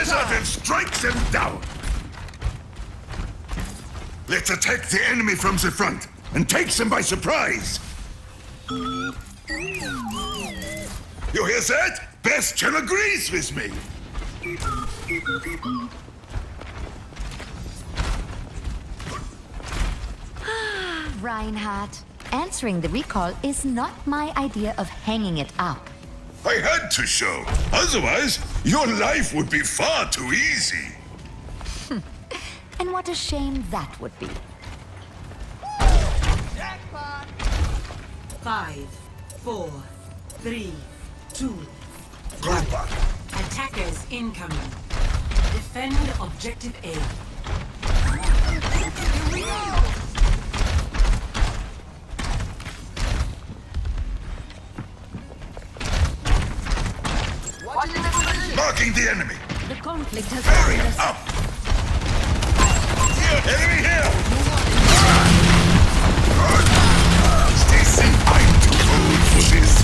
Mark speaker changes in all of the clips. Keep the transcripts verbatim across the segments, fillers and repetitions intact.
Speaker 1: desert and strike them down! Let's attack the enemy from the front and take them by surprise! You hear that? Bastion agrees with me!
Speaker 2: Reinhardt, answering the recall is not my idea of hanging it up.
Speaker 1: I had to show. Otherwise, your life would be far too easy.
Speaker 2: And what a shame that would be.
Speaker 3: Jackpot! Five, four, three, two, one. Attackers incoming. Defend objective A. Here we go!
Speaker 1: Marking the enemy.
Speaker 2: The conflict has
Speaker 1: Hurry
Speaker 2: us.
Speaker 1: up! Here, enemy here! Stacy, I'm too old for this.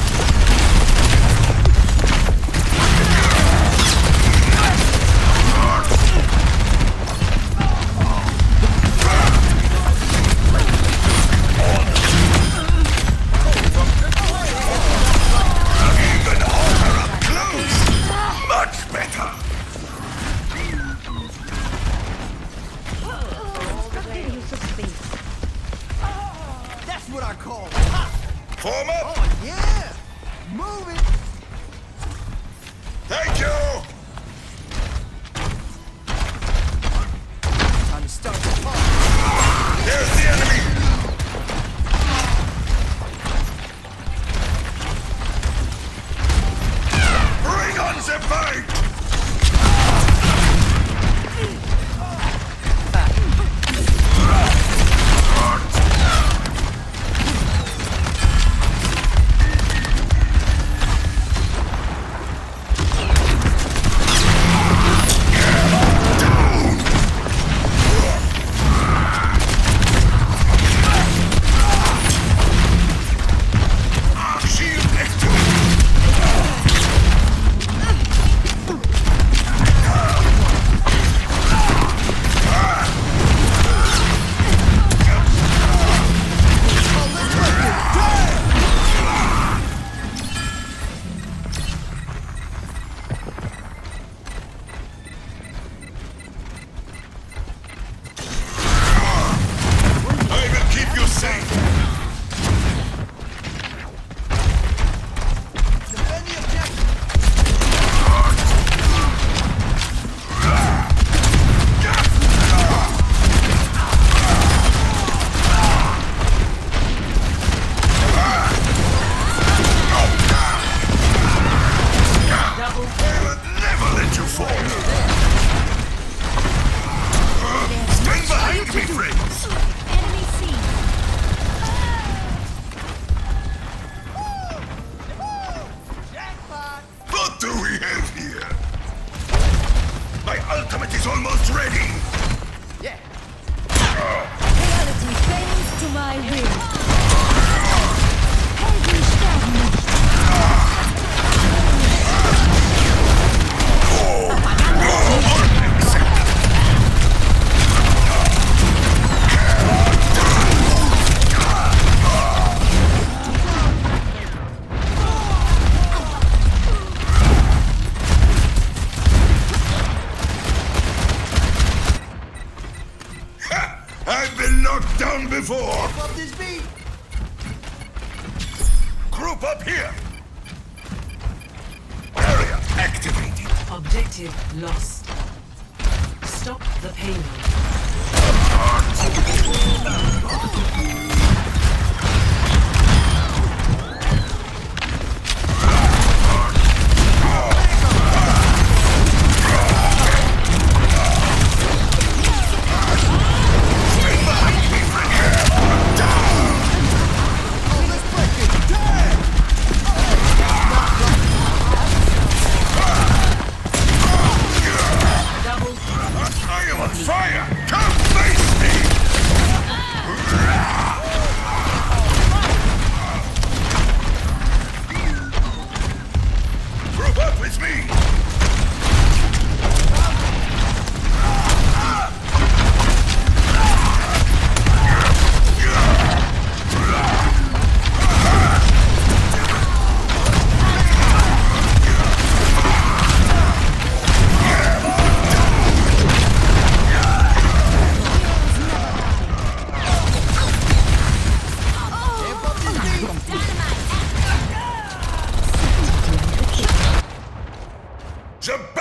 Speaker 1: Even harder up close. Much better.
Speaker 4: That's what I call
Speaker 1: Form up.
Speaker 4: oh yeah! Move it!
Speaker 1: Thank you.
Speaker 4: Time to start the party.
Speaker 1: There's the enemy. Bring on the fight. Shield next to it. I will keep you safe.
Speaker 4: Defend the objective.
Speaker 3: Double
Speaker 1: I will never let you fall. Stand behind me, friends.
Speaker 2: Enemy seen.
Speaker 4: Jackpot!
Speaker 1: What do we have here? My ultimate is almost ready.
Speaker 4: Yeah.
Speaker 2: Reality bends to my will. Helden sterben nicht.
Speaker 1: Ha! I've been knocked down before.
Speaker 4: Up this beat!
Speaker 1: Group up here. Area activated.
Speaker 3: objective lost. Stop the payload.
Speaker 1: I am on fire! Come face me!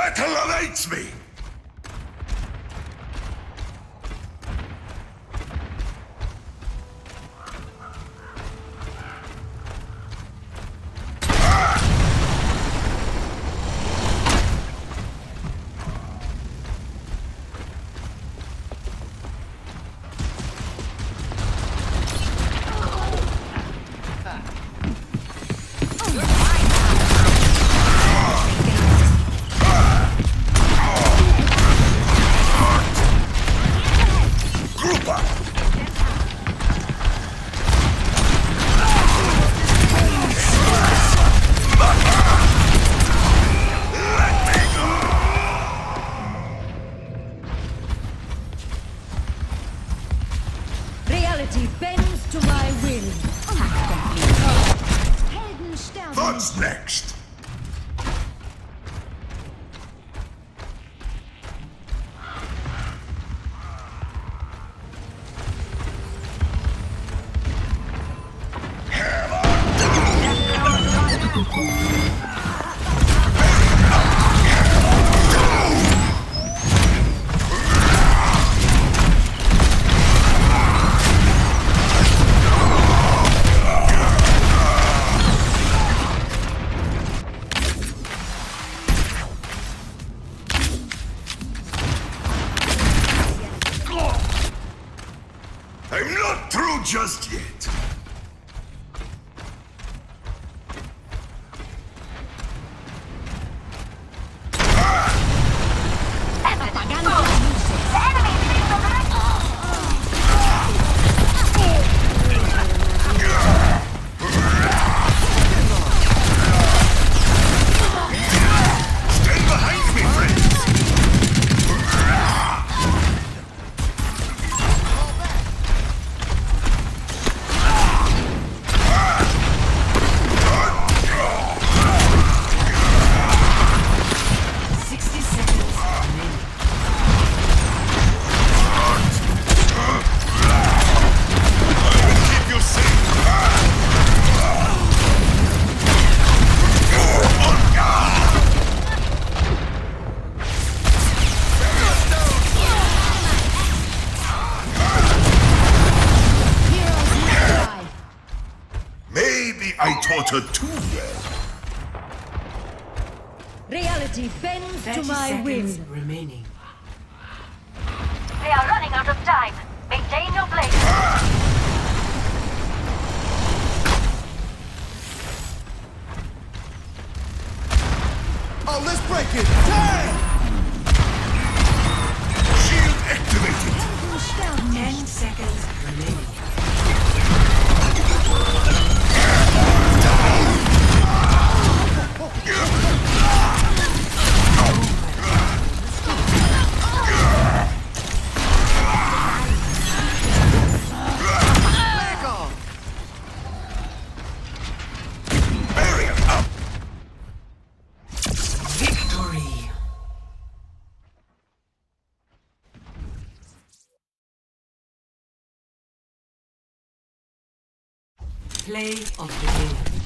Speaker 1: Battle awaits me!
Speaker 5: Bends to my will.
Speaker 1: What's next? I'm not through just yet. I taught her too well.
Speaker 5: Reality bends to my will.
Speaker 3: Remaining.
Speaker 6: They are running out of time. Maintain your place.
Speaker 4: Oh, let's break it! Damn!
Speaker 1: Shield activated.
Speaker 3: Ten seconds remaining. Play of the game.